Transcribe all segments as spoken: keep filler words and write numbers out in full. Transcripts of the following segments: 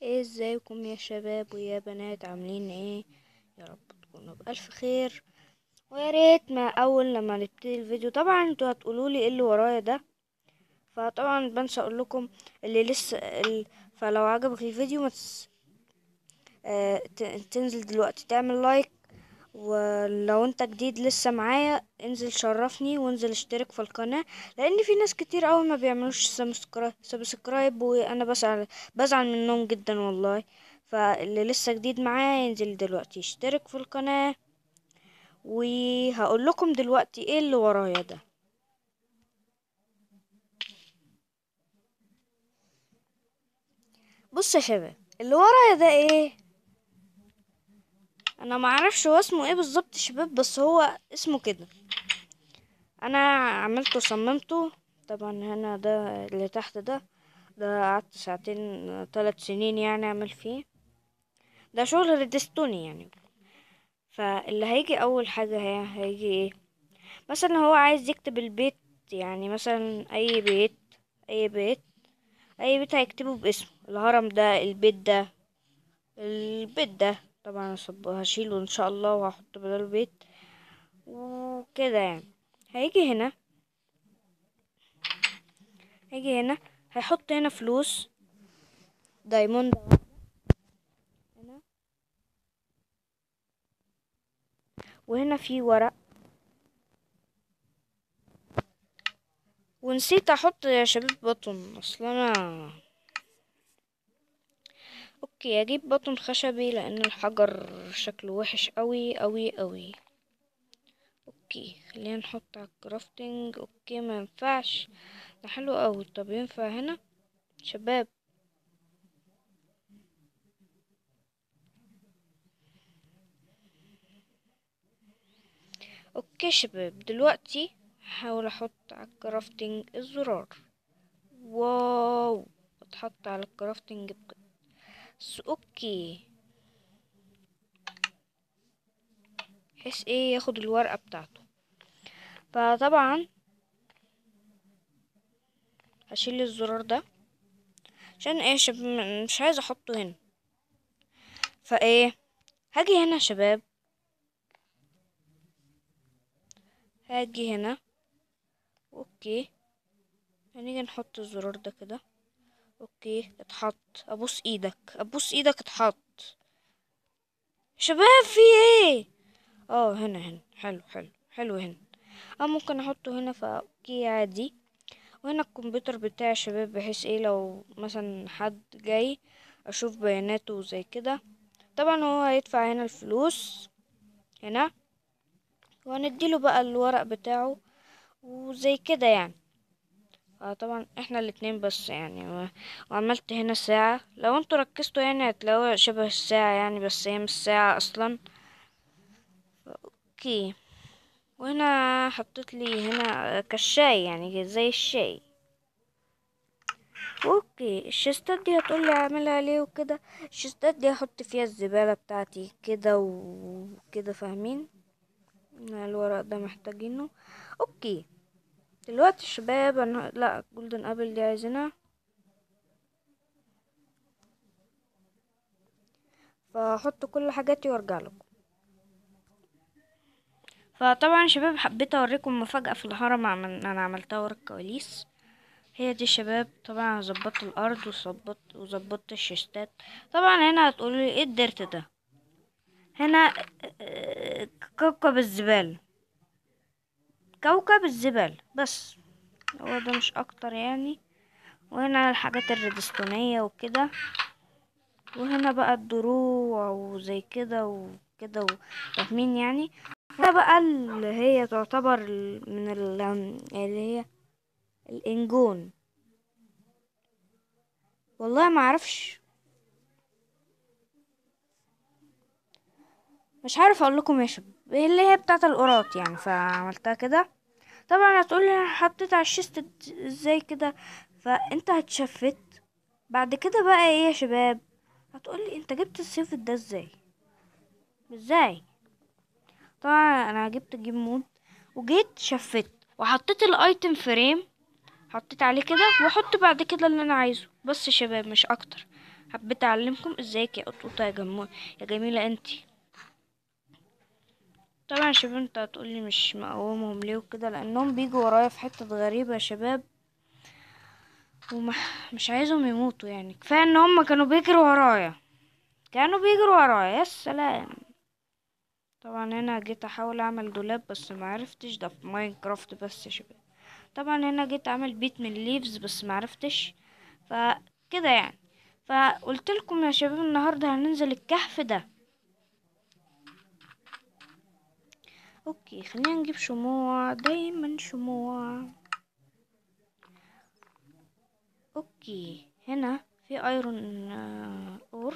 ايه ازيكم يا شباب ويا بنات، عاملين ايه؟ يا رب تكونوا بألف خير. ويا ريت ما اول لما نبتدي الفيديو طبعا انتوا هتقولوا لي ايه اللي ورايا ده، فطبعا بنسى اقول لكم اللي لسه ال... فلو عجبك الفيديو ما تس... آه... ت... تنزل دلوقتي تعمل لايك، ولو انت جديد لسه معايا انزل شرفني وانزل اشترك في القناة، لان في ناس كتير قوي ما بيعملوش سبسكرايب سبسكرايب وانا بزعل بزعل منهم جدا والله. فاللي لسه جديد معايا ينزل دلوقتي يشترك في القناة، وهقول لكم دلوقتي ايه اللي ورايا ده. بص يا شباب، اللي ورايا ده ايه؟ انا ما اعرفش هو اسمه ايه بالظبط يا شباب، بس هو اسمه كده. انا عملته صممته. طبعا هنا ده اللي تحت ده ده قعدت ساعتين، ثلاث سنين يعني اعمل فيه. ده شغل ريدستوني يعني. فاللي هيجي اول حاجة هي هيجي ايه؟ مثلا هو عايز يكتب البيت، يعني مثلا اي بيت اي بيت اي بيت هيكتبه باسمه. الهرم ده، البيت ده، البيت ده طبعا هصب- هشيله ان شاء الله وهحط بداله بيت وكده يعني. هيجي هنا هيجي هنا هيحط هنا فلوس دايموند هنا، وهنا في ورق. ونسيت احط يا شباب بطن اصلا انا. اوكي، اجيب بطن خشبي لان الحجر شكله وحش قوي قوي قوي. اوكي خلينا نحط على الكرافتنج. اوكي ما ينفعش، ده حلو قوي. طب ينفع هنا شباب؟ اوكي شباب، دلوقتي هحاول احط على الكرافتنج الزرار. واو، اتحط على الكرافتنج بجد. بس اوكي، بحيث ايه ياخد الورقة بتاعته. فطبعا هشيل الزرار ده عشان ايه يا شباب؟ م- مش عايزه احطه هنا. فايه، هاجي هنا يا شباب، هاجي هنا. اوكي، هنيجي نحط الزرار ده كده. اوكي اتحط. ابوس ايدك ابوس ايدك اتحط. شباب في ايه؟ اه هنا هنا حلو حلو حلو هنا. اه ممكن احطه هنا، فاوكي عادي. وهنا الكمبيوتر بتاعي يا شباب، بحيث ايه لو مثلا حد جاي اشوف بياناته زي كده. طبعا هو هيدفع هنا الفلوس هنا، وهنديله بقى الورق بتاعه وزي كده يعني. اه طبعا احنا الاتنين بس يعني و- وعملت هنا ساعة. لو انتوا ركزتوا يعني هتلاقوها شبه الساعة يعني، بس هي مش ساعة اصلا. اوكي، وهنا حطيت لي هنا كالشاي يعني زي الشاي. اوكي، الشيستات دي هتقولي اعملها ليه وكده. الشيستات دي هحط فيها الزبالة بتاعتي كده وكده، فاهمين؟ الورق ده محتاجينه. اوكي دلوقتي الشباب انا لا جولدن ابل دي عايزينها، فهحط كل حاجاتي وارجع لكم. فطبعا شباب حبيت اوريكم مفاجأة في الهرم عمل... انا عملتها ورا الكواليس. هي دي شباب. طبعا ظبطت الارض وظبطت وظبطت الشيشتات. طبعا هنا هتقولي ايه الديرت ده؟ هنا آه، كوكب الزبالة. كوكب الزبالة بس، هو ده مش اكتر يعني. وهنا الحاجات الريدستونية وكده. وهنا بقى الدروع وزي كده وكده و- فاهمين يعني. وهنا بقى اللي هي تعتبر ال- من ال- اللي هي الانجون. والله ما اعرفش، مش عارف اقول لكم يا شباب، اللي هي بتاعه القراط يعني، فعملتها كده. طبعا هتقولي انا حطيت على الشيست ازاي كده؟ فانت هتشفت. بعد كده بقى ايه يا شباب؟ هتقولي انت جبت السيف ده ازاي؟ ازاي؟ طبعا انا جبت جيم مود وجيت شفت وحطيت الايتم فريم، حطيت عليه كده واحط بعد كده اللي انا عايزه بس يا شباب مش اكتر. حبيت اعلمكم ازيك يا قطوطه يا جمو يا جميله انتي. طبعا يا شباب انت هتقولي مش مقومهم ليه وكده، لانهم بيجوا ورايا في حته غريبه يا شباب، ومش عايزهم يموتوا. يعني كفايه ان هم كانوا بيجروا ورايا، كانوا بيجروا ورايا يا سلام. طبعا هنا جيت احاول اعمل دولاب بس ما عرفتش، ده في ماينكرافت بس يا شباب. طبعا هنا جيت اعمل بيت من ليفز بس ما عرفتش، فكده يعني. فقلت لكم يا شباب النهارده هننزل الكهف ده. اوكي خلينا نجيب شموع، دايما شموع. اوكي هنا في ايرون آه، اور.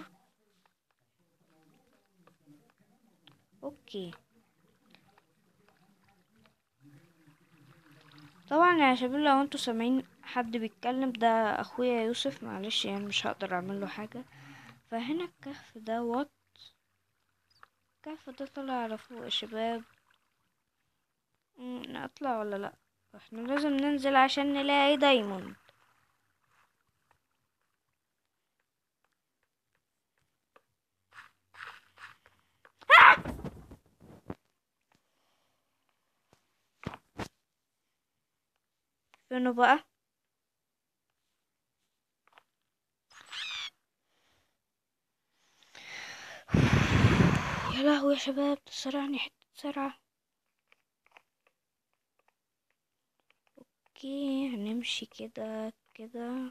اوكي طبعا يا شباب لو انتوا سامعين حد بيتكلم ده اخويا يوسف، معلش يعني مش هقدر اعمل له حاجه. فهنا الكهف ده وات الكهف ده طلع على فوق يا شباب. مم، نطلع ولا لا؟ احنا لازم ننزل عشان نلاقي دايموند. فينه بقى؟ يا لهوي يا شباب تسرعني حته سرعه. اوكي هنمشي كده كده.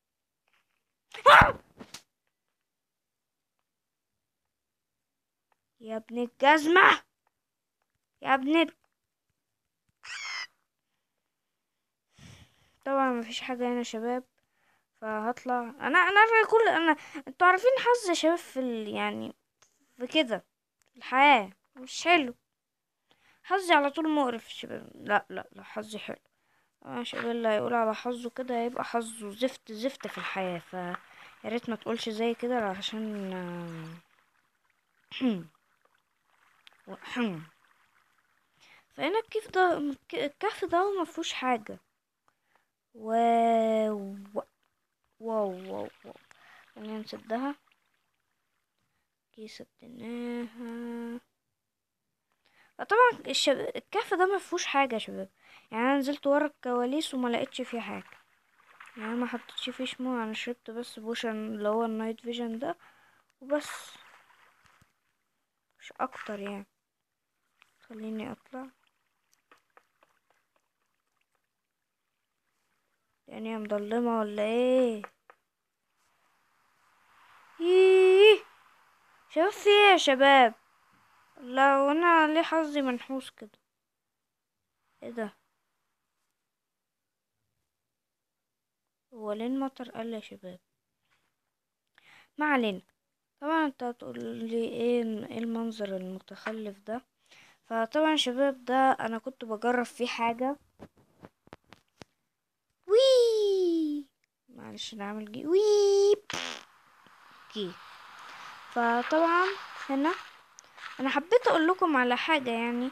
يا ابن الجزمه، يا ابن. طبعا مفيش حاجه هنا يا شباب، فهطلع انا انا في كل انا. انتوا عارفين حظ يا شباب في ال... يعني في كده في الحياه مش حلو. حظي على طول مقرف يا شباب. لا لا لا حظي حلو. اه شباب اللي هيقول على حظه كده هيبقى حظه زفت زفت في الحياه. ف يا ريت ما تقولش زي كده عشان فهنا الكيف ده الكهف ده ما فيهوش حاجه. واو واو واو واو. خلينا نسدها. كي سدناها. طبعا الشب... الكهف ده ما فيهوش حاجه يا شباب. يعني انا نزلت ورا الكواليس وما لقيتش فيه حاجه. يعني ما حطيتش فيه شموع، انا شربت بس بوشن اللي هو النايت فيجن ده وبس، مش اكتر يعني. خليني اطلع. يعني هي مضلمه ولا ايه؟ ايه شباب في ايه يا شباب؟ لا وانا ليه حظي منحوس كده؟ ايه ده؟ هو ليه المطر قل يا شباب؟ ما علينا. طبعا انت هتقول لي ايه ايه المنظر المتخلف ده. فطبعا شباب ده انا كنت بجرب فيه حاجه. وي معلش نعمل جي وي. جي. فطبعا هنا انا حبيت اقول لكم على حاجه، يعني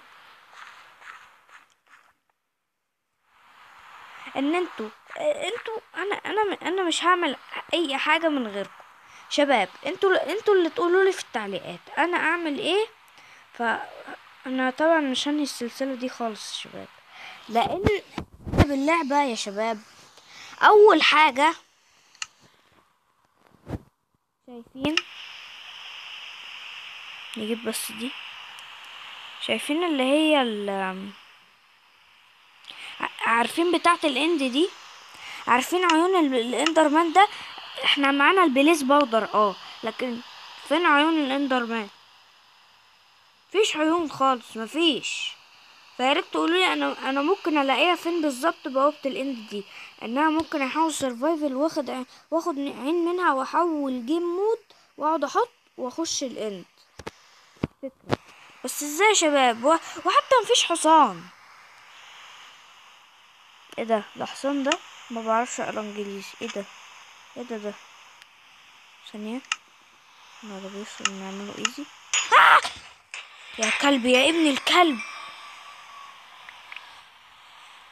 ان انتوا انتوا انا انا انا مش هعمل اي حاجه من غيركم شباب. انتوا انتوا اللي تقولوا لي في التعليقات انا اعمل ايه. فانا طبعا مش هنهي السلسله دي خالص يا شباب، لان باللعبه يا شباب اول حاجه شايفين. نجيب بس دي. شايفين اللي هي ال عارفين بتاعه الاند دي؟ عارفين عيون ال- الاندرمان ده؟ احنا معانا البليز باودر اه، لكن فين عيون الاندرمان؟ مفيش عيون خالص مفيش. فياريت تقولولي انا انا ممكن الاقيها فين بالظبط بوابة الاند دي، انها ممكن احاول سرفايفل واخد ع- واخد عين منها واحول جيم مود واقعد احط واخش الاند. فكرة. بس ازاي يا شباب؟ و... وحتى مفيش حصان. ايه ده؟ ده حصان ده؟ ما بعرفش اقرا انجليزي. ايه ده؟ ايه ده ده؟ ثانية. ما ده بيوصل نعمله ايزي. يا كلب يا ابن الكلب.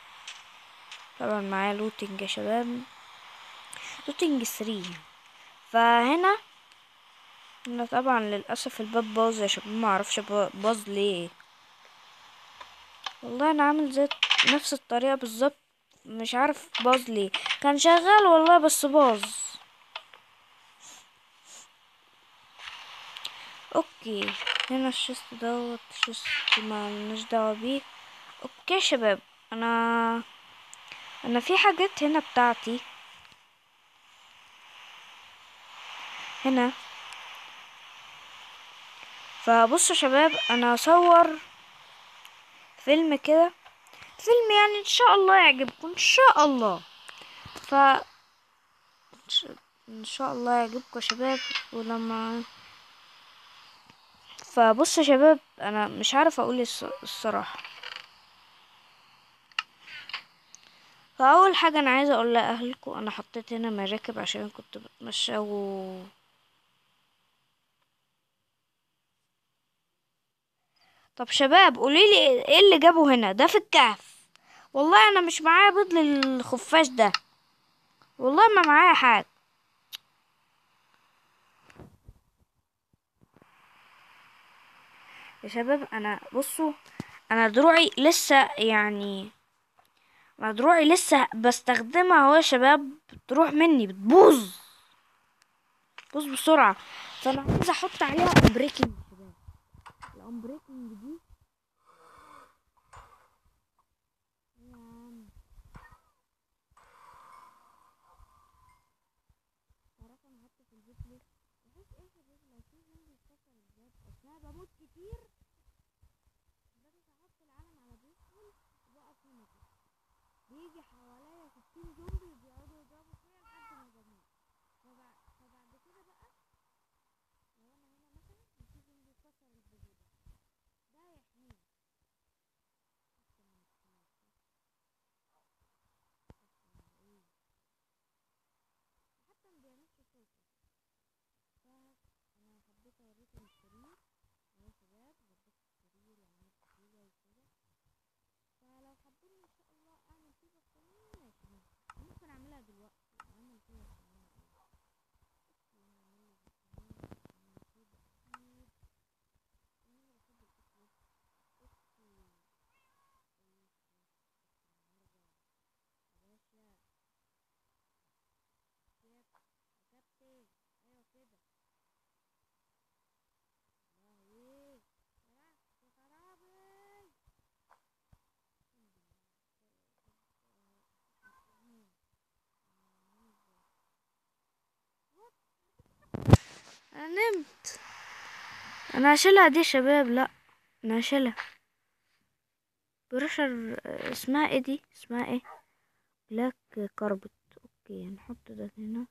طبعا معايا لوتنج يا شباب، لوتنج ثري. ف فهنا هنا طبعا للاسف الباب باظ يا شباب، ما اعرفش باظ ليه. والله انا عامل زي نفس الطريقه بالظبط، مش عارف باظ ليه. كان شغال والله بس باظ. اوكي هنا الشيست دوت الشيست ما لناش دعوه بيه. اوكي يا شباب، انا انا في حاجات هنا بتاعتي هنا. فبصوا يا شباب، انا اصور فيلم كده، فيلم يعني ان شاء الله يعجبكم ان شاء الله. ف ان شاء الله يعجبكم يا شباب. ولما فبصوا يا شباب، انا مش عارف اقول الص- الصراحه. فاول حاجه انا عايزه اقول لاهلكم، انا حطيت هنا مراكب عشان كنت بتمشى و طب شباب قوليلي ايه اللي جابه هنا ده في الكهف. والله انا مش معايا بيض للخفاش ده، والله ما معايا حاجه. يا شباب انا بصوا، انا دروعي لسه يعني انا دروعي لسه بستخدمها اهو يا شباب، بتروح مني بتبوظ بوظ بسرعه. فانا عايزه احط عليها امبريكنج يا شباب. الامبريكنج دي يا عم تعرفوا انا حاطه في البيت ليه؟ بحيث ايه يا شباب، لو في زومبي اتكسر بجد اصل انا بموت كتير، بدأت احط العلم على بيسبول وبقف هنا كده، بيجي حواليا ستين زومبي وبيقعدوا يضربوا فيا لحد ما بموت. فبعد, فبعد كده بقى لو انا هنا مثلا وفي زومبي كسر البيبي ده، ده يحميني. حتى ما بيعملش صوت. فانا حبيت اوريكم السرير اهو يا شباب، ظبطت السرير وعملت كده وكده. فلو حابين ان شاء الله اعمل فيه بطانية ماشي، ممكن اعملها دلوقتي اعمل فيها بطانية. ايوه كده. لهوي يا خرابي. انا نمت. انا هشيلها دي يا شباب، لا انا هشيلها بريشر. اسمها ايه دي، اسمها ايه؟ بلاك كاربت. اوكي نحط ده هنا.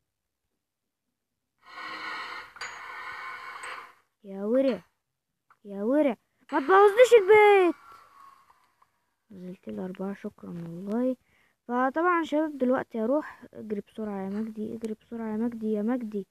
يا ورع يا ورع، ما تبوظليش البيت. نزلت لي اربعة، شكرا والله. فطبعا يا شباب دلوقتي هروح. اجري بسرعة يا مجدي، اجري بسرعة يا مجدي يا مجدي.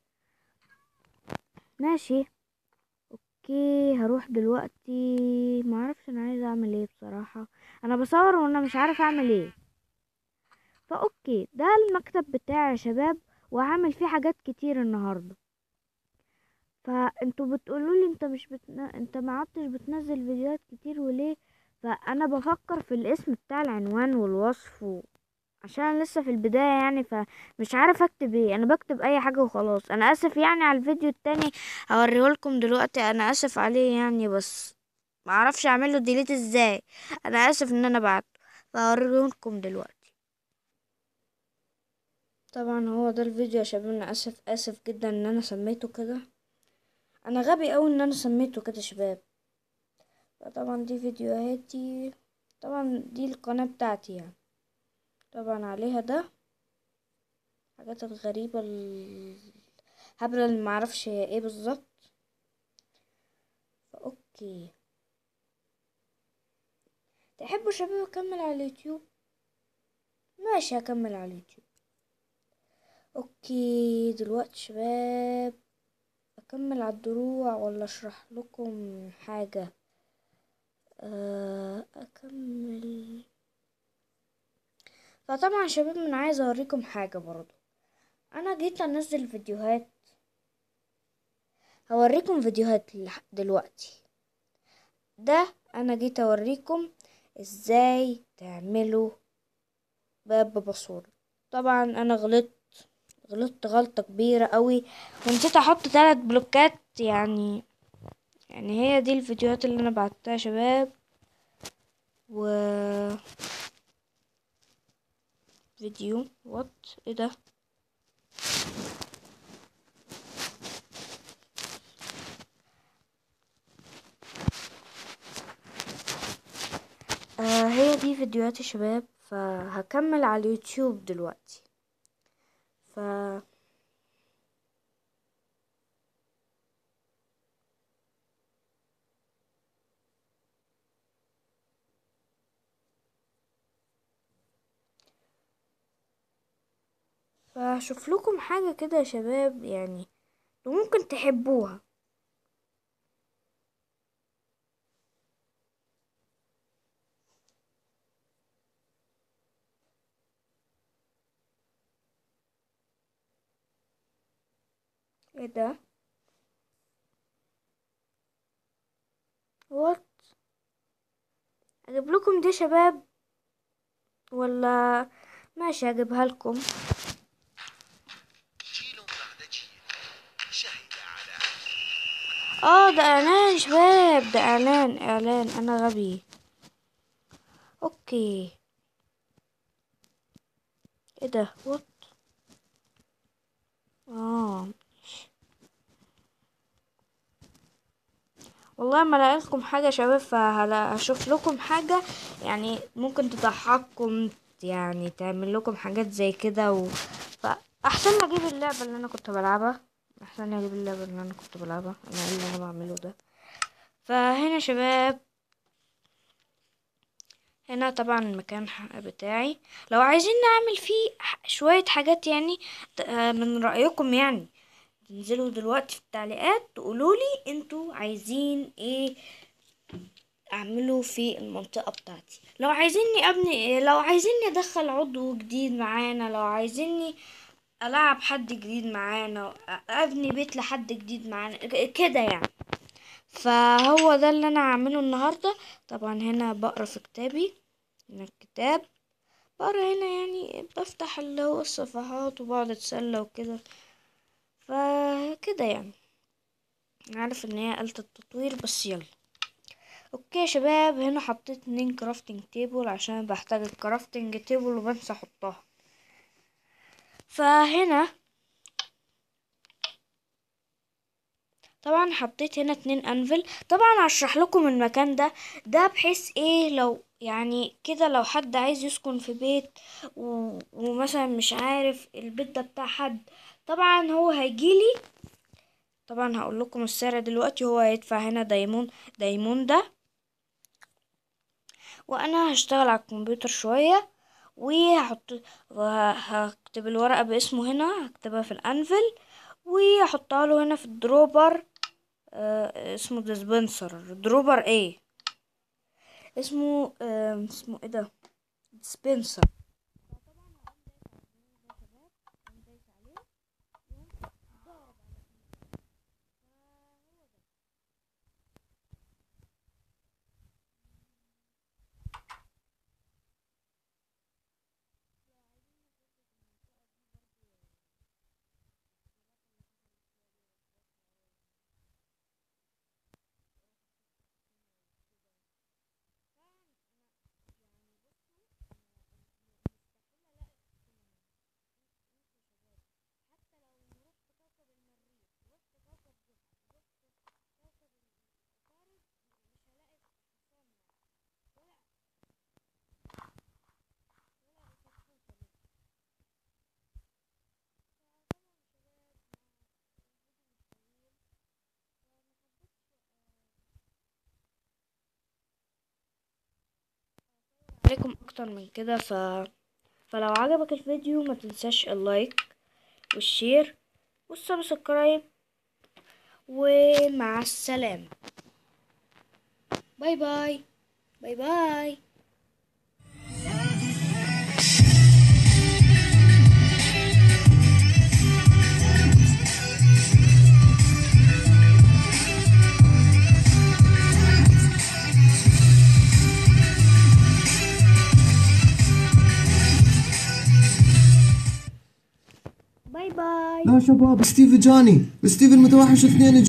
ماشي اوكي هروح دلوقتي. ما اعرفش انا عايزه اعمل ايه بصراحه، انا بصور وانا مش عارفه اعمل ايه. فاوكي ده المكتب بتاعي يا شباب، وهعمل فيه حاجات كتير النهارده. فانتوا بتقولوا لي انت مش بتن... انت ما عدتش بتنزل فيديوهات كتير وليه؟ فانا بفكر في الاسم بتاع العنوان والوصف و... عشان أنا لسه في البداية يعني، فمش عارف اكتب ايه. انا بكتب اي حاجة وخلاص. انا اسف يعني على الفيديو التاني، هوريهولكم دلوقتي. انا اسف عليه يعني، بس ما اعرفش اعمله ديليت ازاي. انا اسف ان انا بعته، فهوريهولكم دلوقتي. طبعا هو ده الفيديو يا شباب. انا اسف اسف جدا ان انا سميته كده، انا غبي اوي ان انا سميته كده يا شباب. فطبعا دي فيديوهاتي، طبعا دي القناة بتاعتي يعني، طبعا عليها ده حاجات الغريبة الهبلة اللي معرفش هي ايه بالظبط. فاوكي تحبوا شباب اكمل على اليوتيوب؟ ماشي هكمل على اليوتيوب. اوكي دلوقتي شباب اكمل على الدروع ولا اشرح لكم حاجة؟ آه، اكمل. فطبعا شباب انا عايزة اوريكم حاجة برضو. انا جيت انزل فيديوهات، هوريكم فيديوهات لح- دلوقتي. ده انا جيت اوريكم ازاي تعملوا باب بباسورد. طبعا انا غلطت غلطت غلطة كبيرة قوي، ونسيت احط ثلاث بلوكات. يعني يعني هي دي الفيديوهات اللي انا بعتها يا شباب. و فيديو وات ايه ده؟ آه هي دي فيديوهات يا شباب، فهكمل على اليوتيوب دلوقتي. ف فهشوف لكم حاجة كده يا شباب، يعني ممكن تحبوها. ايه ده؟ وات اجيب لكم دي يا شباب ولا؟ ماشي اجيبها لكم. جيل بعد جيل شهد على اه ده اعلان يا شباب، ده اعلان اعلان انا غبي. اوكي. ايه ده؟ وات اه والله ما لاقي لكم حاجه يا شباب، فهشوف لكم حاجه يعني ممكن تضحككم، يعني تعمل لكم حاجات زي كده و... فاحسن ما اجيب اللعبه اللي انا كنت بلعبها. احسن لي اجيب اللعبه اللي انا كنت بلعبها. انا ايه اللي انا بعمله ده؟ فهنا يا شباب، هنا طبعا المكان ح- بتاعي. لو عايزين نعمل فيه ح- شوية حاجات يعني، ت- آه، من رأيكم يعني، تنزلوا دلوقتي في التعليقات تقولولي انتوا عايزين ايه اعمله في المنطقة بتاعتي. لو عايزيني ابني لو عايزيني ادخل عضو جديد معانا، لو عايزيني العب حد جديد معانا، ابني بيت لحد جديد معانا ك- كده يعني. فهو ده اللي انا هعمله النهاردة. طبعا هنا بقرا في كتابي، من الكتاب بقرا هنا، يعني بفتح اللي هو الصفحات وبقعد اتسلى وكده. فكده يعني، عارف ان هي آلة التطوير بس يلا. اوكي يا شباب، هنا حطيت اتنين كرافتنج تيبل عشان بحتاج الكرافتنج تيبل وبنسى احطها. فهنا طبعا حطيت هنا اتنين انفل. طبعا هشرح لكم المكان ده ده بحيث ايه، لو يعني كده لو حد عايز يسكن في بيت و... ومثلا مش عارف البيت ده بتاع حد، طبعا هو هيجيلي. طبعا هقول لكم السعر دلوقتي. هو هيدفع هنا دايمون دايمون ده، وانا هشتغل على الكمبيوتر شوية وهحط وهكتب الورقة باسمه هنا، هكتبها في الانفل وهحطها له هنا في الدروبر. آه اسمه ديسبنسر دروبر ايه اسمه آه اسمه ايه ده؟ ديسبنسر. عليكم اكتر من كده. ف فلو عجبك الفيديو ما تنساش اللايك والشير والسبسكرايب، ومع السلامة. باي باي. باي باي. باي باي. لا شباب، ستيف جاني، ستيف المتوحش اثنين